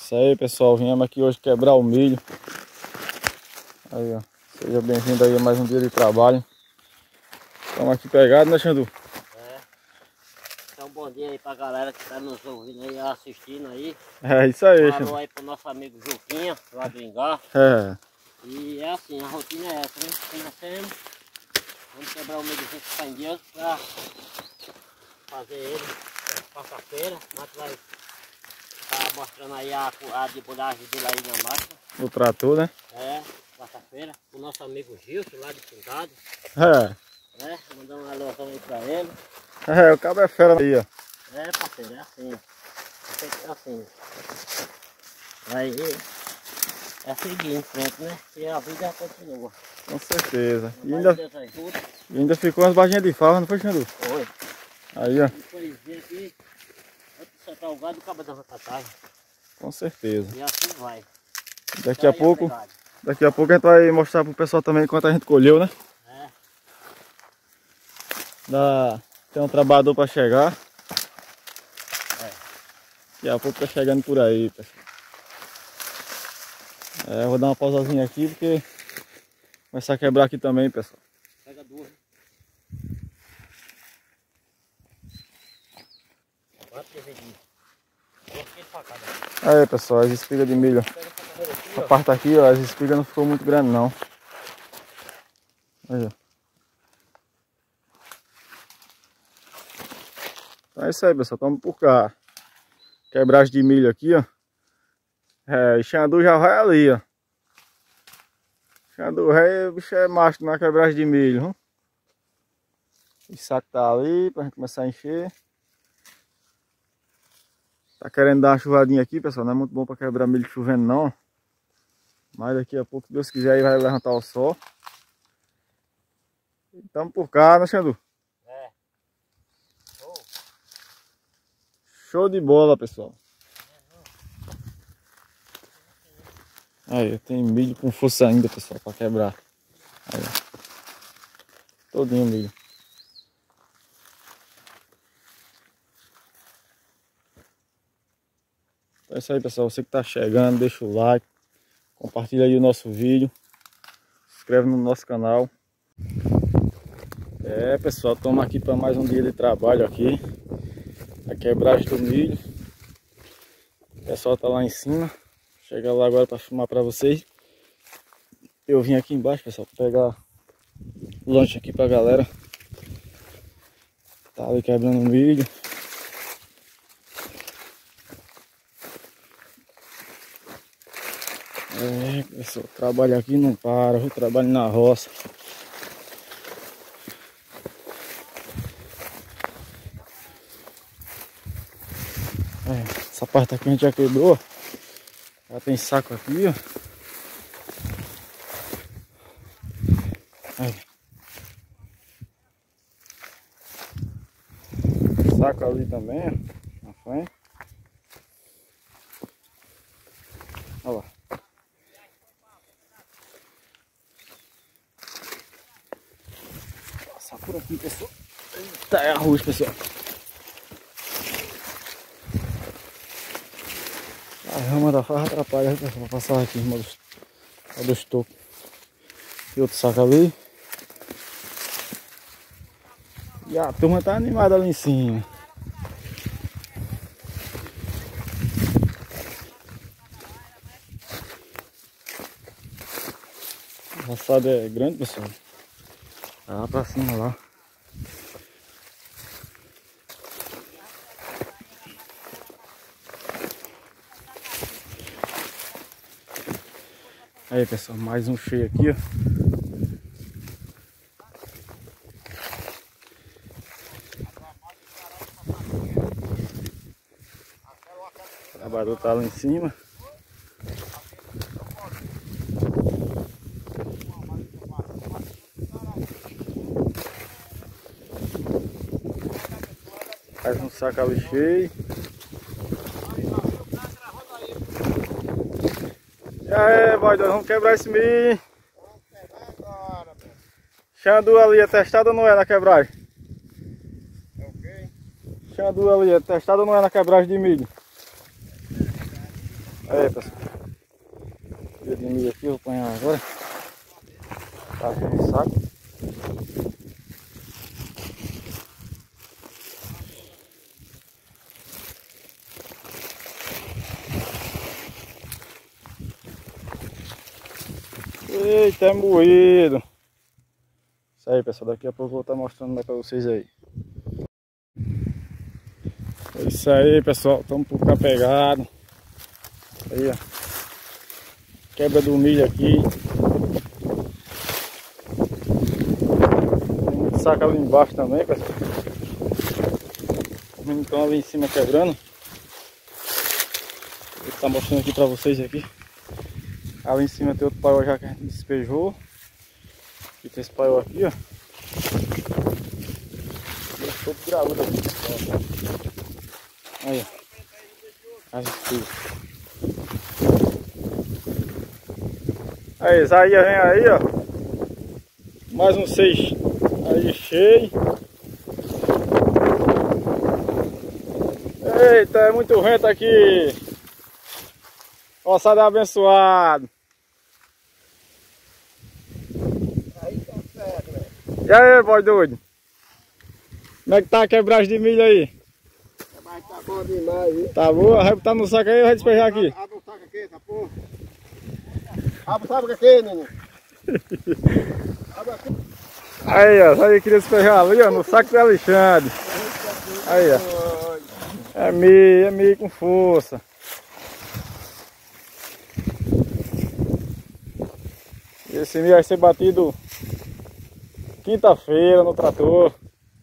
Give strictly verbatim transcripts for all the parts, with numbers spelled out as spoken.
Isso aí, pessoal, viemos aqui hoje quebrar o milho. Aí, ó, seja bem-vindo aí a mais um dia de trabalho. Estamos aqui pegados, né, Xandu? É. Então, bom dia aí pra galera que tá nos ouvindo aí, assistindo aí. É isso aí, Falou Xandu. aí pro nosso amigo Juquinha, lá do Ingá. É. E é assim, a rotina é essa, né? Tem nascendo. Vamos quebrar o milho junto com o Deus pra fazer ele quarta-feira. Nós vai estar mostrando aí a, a debulhagem dele aí na máquina. O trator, né? É, quarta-feira. O nosso amigo Gilson, lá de Pintado. É. Né? Mandar uma alusão aí pra ele. É, o cabo é fera aí, ó. É, parceiro, é assim. É assim. Aí é seguir em frente, né? E a vida continua. Com certeza. E Mas ainda, Deus ajuda. e ainda ficou umas barrinhas de fava, não foi, Xandu? Foi. Aí, ó. Depois vem aqui, antes de soltar o gado, o cabo da rotacagem. Com certeza. E assim vai. Daqui a Aí, pouco, obrigado. daqui a pouco a gente vai mostrar pro pessoal também quanto a gente colheu, né? É. Dá, tem um trabalhador para chegar. É. Daqui a pouco tá chegando por aí, pessoal. É, eu vou dar uma pausazinha aqui porque começar a quebrar aqui também, pessoal. Pega duas. Quatro dividinhos. Duas quilos pra cada. Aí, pessoal, as espigas de milho. Pega essa carreira aqui, A ó. parte aqui, ó, as espigas não ficou muito grande não. Aí, ó. Então é isso aí, pessoal, estamos por cá. Quebragem de milho aqui, ó. É, o Xandu já vai ali, ó. Xandu rei, o bicho é macho na quebragem de milho, viu? O saco tá ali pra gente começar a encher. Tá querendo dar uma chuvadinha aqui, pessoal, não é muito bom pra quebrar milho chovendo não. Mas daqui a pouco, se Deus quiser, aí vai levantar o sol. Estamos por cá, né, Xandu? É. Show. Show de bola, pessoal. Aí, tem milho com força ainda, pessoal, para quebrar. Aí, ó. Todinho milho. Então é isso aí, pessoal. Você que tá chegando, deixa o like, compartilha aí o nosso vídeo, se inscreve no nosso canal. É, pessoal, estamos aqui para mais um dia de trabalho aqui. A quebragem do milho. O pessoal tá lá em cima. Chega lá agora para filmar para vocês. Eu vim aqui embaixo, pessoal, para pegar o lanche aqui pra galera. Tá ali quebrando o milho. É, pessoal, trabalho aqui não para, eu trabalho na roça. É, essa parte aqui a gente já quebrou. Já tem saco aqui, ó. Aí. Saco ali também, ó, na frente. Olha lá. Passar por aqui, pessoal. Eita, é arroz, pessoal. A rama da farra atrapalha, pessoal, pra passar aqui em cima dos, dos tocos. E outro saco ali. E a turma tá animada ali em cima. A roçada é grande, pessoal. Tá lá pra cima lá. Aí, pessoal, mais um cheio aqui, ó. O trabalhador tá lá em cima. Faz um saco ali cheio. E aí, boy, vamos quebrar esse milho. Vamos quebrar agora, meu. Xandu ali é testado ou não é na quebragem? É o quê? Xandu ali é testado ou não é na quebragem de milho? Aí, pessoal. Dia de milho aqui, eu vou apanhar agora. Tá aqui no saco. Eita, é moído. Isso aí, pessoal. Daqui a pouco eu vou estar mostrando mais pra vocês aí. É isso aí, pessoal. Estamos por cá pegado. Aí, ó. Quebra do milho aqui. Tem muito saco ali embaixo também, pessoal. Os meninos estão ali em cima quebrando. Vou estar mostrando aqui pra vocês aqui. Ali em cima tem outro paiol já que a gente despejou. E tem esse paiol aqui, ó. E é todo graúdo aqui. Aí, ó. As espigas. Aí, Isaías vem aí, ó. Mais um seis. Aí, cheio. Eita, é muito vento aqui. Roçada abençoado. Aí tá certo, velho. E aí, boy doido? Como é que tá a quebragem de milho aí? Mas tá bom demais, viu? Tá boa? Vai botar no saco aí ou vai despejar aqui? Abre o saco aqui, essa porra. Abre o saco aqui, neném. Abre aqui. Aí, ó. Aí queria despejar ali, ó, no saco do Alexandre. Aí, ó. É milho, é milho com força. Esse milho vai ser batido quinta-feira no trator.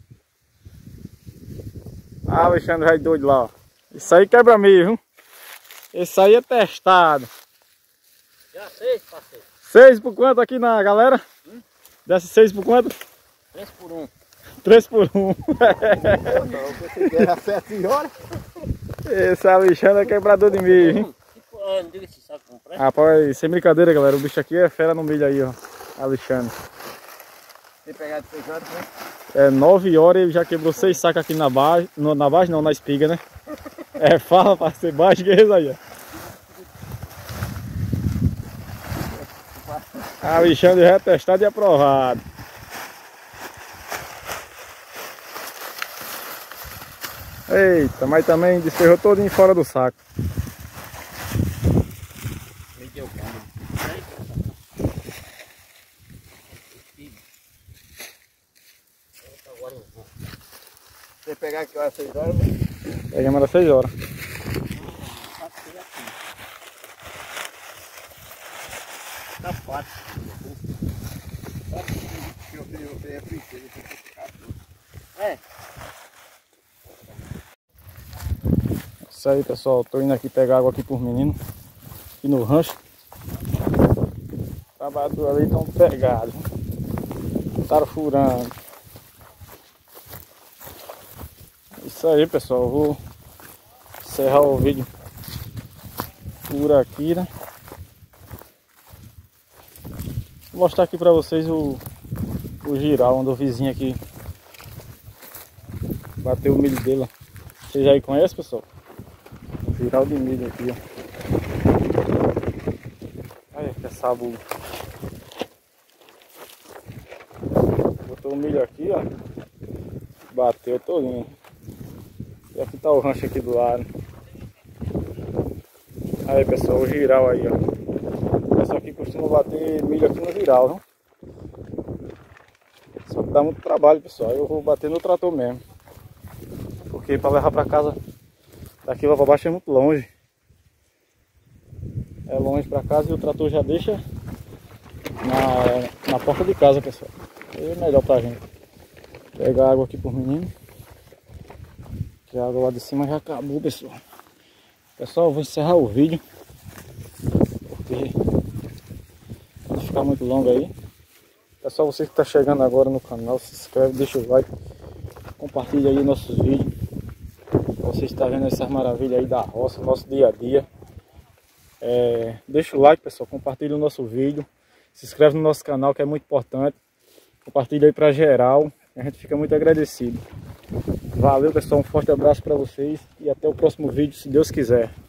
Ah, Alexandre vai doido lá, ó. Isso aí quebra milho, viu? Esse aí é testado. Já seis, parceiro. Seis por quanto aqui na galera? Hum? Desce seis por quanto? Três por um. Três por um. Não, pensei que era sete horas. Esse Alexandre é quebrador de milho, hein? Tipo, ah, não diga esse saco comprar. Rapaz, sem brincadeira, galera. O bicho aqui é fera no milho aí, ó. Alexandre. Tem pegado de feijão, né? É nove horas e ele já quebrou seis sacos aqui na base. No, na base não, na espiga, né? É, fala pra ser baixo que é isso aí, ó. Alexandre já é testado e aprovado. Eita, mas também desperrou todinho fora do saco. Me deu câmbio. Agora eu vou. Tem que pegar aqui, ó, seis horas, né? Pegamos às seis horas. Tá fácil. Eu tenho, eu tenho a princesa, eu tenho que ficar tudo. É. Isso aí, pessoal. Tô indo aqui pegar água aqui por menino. Aqui no rancho. Os trabalhadores ali estão pegados. Estaram furando. Isso aí, pessoal. Eu vou encerrar o vídeo por aqui, né? Vou mostrar aqui pra vocês o, o giral, onde o vizinho aqui bateu o milho dele. Vocês aí conhecem, pessoal? O giral de milho aqui, ó. Olha que sabugo. Botou o milho aqui, ó. Bateu todinho. E aqui tá o rancho aqui do lado. Aí, pessoal, o giral aí, ó. O pessoal aqui costuma bater milho aqui no giral, viu? Só que dá muito trabalho, pessoal. Eu vou bater no trator mesmo. Porque para levar para casa daqui lá para baixo é muito longe. É longe para casa e o trator já deixa na, na porta de casa, pessoal. Aí é melhor pra gente. Pegar água aqui por menino. Que a água lá de cima já acabou, pessoal. Pessoal, eu vou encerrar o vídeo. Porque não ficar muito longo aí. Pessoal, você que está chegando agora no canal, se inscreve, deixa o like. Compartilha aí nossos vídeos. Você está vendo essas maravilhas aí da roça, nosso dia a dia. É, deixa o like, pessoal. Compartilha o nosso vídeo. Se inscreve no nosso canal, que é muito importante. Compartilha aí para geral. A gente fica muito agradecido. Valeu, pessoal. Um forte abraço para vocês. E até o próximo vídeo, se Deus quiser.